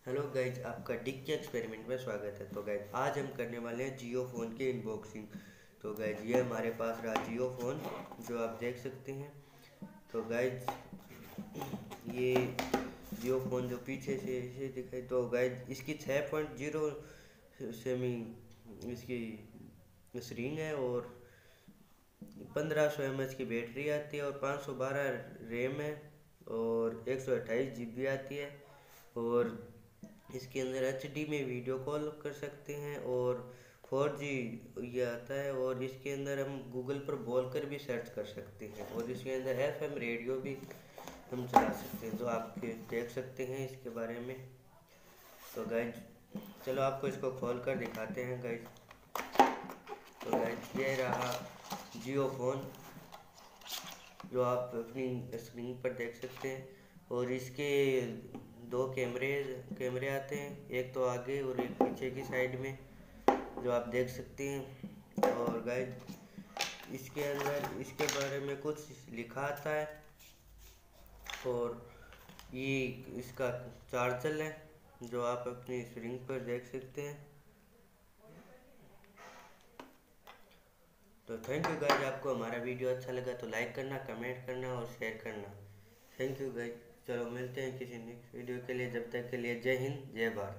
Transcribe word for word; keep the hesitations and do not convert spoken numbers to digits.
Hello guys, आपका डिक के एक्सपेरिमेंट में स्वागत है। तो गाइज आज हम करने वाले हैं जियो फ़ोन की अनबॉक्सिंग। तो गाइज ये हमारे पास रहा जियो फ़ोन, जो आप देख सकते हैं। तो गाइज ये जियो फ़ोन जो पीछे से इसे दिखाई, तो गाइज इसकी छः पॉइंट जीरो सेमी इसकी स्क्रीन है और पंद्रह सौ एम एच की बैटरी आती है और पाँच सौ बारह रैम है और एक सौ अट्ठाईस जी बी आती है। और इसके अंदर एच डी में वीडियो कॉल कर सकते हैं और फोर जी ये आता है। और इसके अंदर हम गूगल पर बोलकर भी सर्च कर सकते हैं और इसके अंदर एफ एम रेडियो भी हम चला सकते हैं, तो आप देख सकते हैं इसके बारे में। तो गाइज चलो आपको इसको खोल कर दिखाते हैं गाइज। तो गाइज ये रहा जियो फ़ोन, जो आप अपनी स्क्रीन पर देख सकते हैं। और इसके दो कैमरे कैमरे आते हैं, एक तो आगे और एक पीछे की साइड में, जो आप देख सकते हैं। और गाइस इसके अंदर इसके बारे में कुछ लिखा आता है और ये इसका चार्जर है, जो आप अपनी स्क्रीन पर देख सकते हैं। तो थैंक यू गाइज, आपको हमारा वीडियो अच्छा लगा तो लाइक करना, कमेंट करना और शेयर करना। Thank you guys. चलो मिलते हैं किसी नेक्स्ट वीडियो के लिए, जब तक के लिए जय हिंद जय भारत।